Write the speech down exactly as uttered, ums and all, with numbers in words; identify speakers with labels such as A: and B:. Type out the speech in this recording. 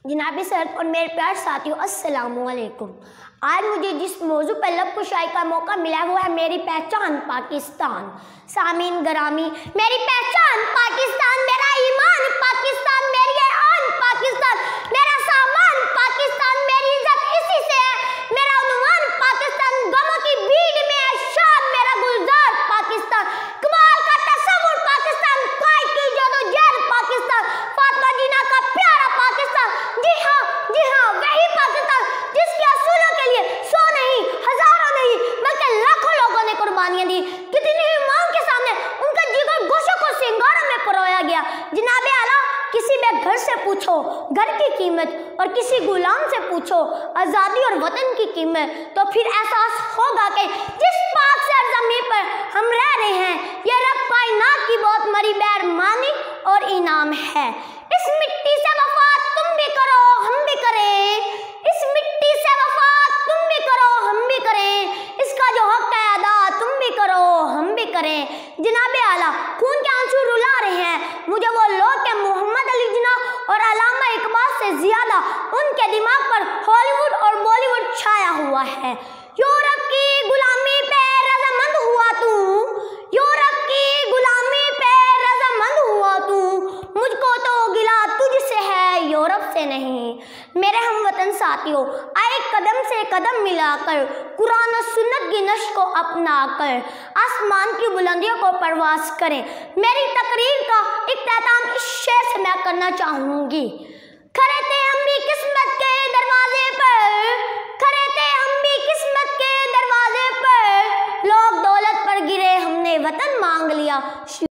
A: جناب سرد اور میرے پیار ساتھیوں السلام علیکم۔ آج مجھے جس موضوع پر لب کشائی کا موقع ملا ہے وہ ہے میری پہچان پاکستان۔ سامعین گرامی، میری پہچان پاکستان، میرا ایمان پاکستان، میری آن پاکستان، میرا سامان پاکستان، میری عزت اسی سے ہے، میرا عنوان پاکستان، غموں کی بھیڑ میں ہے شاد میرا گلزار پاکستان، کمال کا تصور پاکستان، قائد کی جدوجہد پاکستان، فاطمہ جینا کا پیارا پاکستان، جی ہاں جی ہاں وہی پاکستان جس کے اصولوں کے لیے سو نہیں ہزاروں نہیں بلکہ لاکھوں لوگوں نے قربانیاں دی، کتنی ہی ماں کے سامنے ان کا جگر گوشوں کو سنگاروں میں پرویا گیا۔ جناب اعلیٰ، کسی بے گھر سے پوچھو گھر کی قیمت اور کسی غلام سے پوچھو آزادی اور وطن کی قیمت، تو پھر احساس ہوگا کہ جس پاک سرزمین پر ہم رہ رہے ہیں یہ رب کائنات کی بہت بڑی مہربانی اور انعام ہے۔ اس مٹی سے وفا تم بھی کرو ہم بھی کریں، اس مٹی سے وفا تم بھی کرو ہم بھی کریں، اس کا جو حق ہے ادا تم بھی کرو ہم بھی کریں۔ جناب اعلیٰ، خون کے آنسو رلا رہے ہیں مجھے وہ لوگ کہ محمد علی جناح اور علامہ اقبال سے زیادہ ان کے دماغ پر ہالی ووڈ اور بالی ووڈ چھایا ہوا ہے۔ یورپ کی غلامی پہ رضامند ہوا تو، یورپ کی غلامی پہ رضامند ہوا تو، مجھ کو تو گلا تجھ سے ہے یورپ سے نہیں۔ میرے ہم وطن ساتھیوں، آئے قدم سے قدم ملا کر، قرآن و سنت کی نشر کو اپنا کر آسمان کی بلندیوں کو پرواز کریں۔ میری تقریر کا اختتام اس شعر سے میں کرنا چاہوں گی۔ کھڑے تھے ہم بھی قسمت کے دروازے پر، کھڑے تھے ہم بھی قسمت کے دروازے پر، لوگ دولت پر گرے ہم نے وطن مانگ لیا۔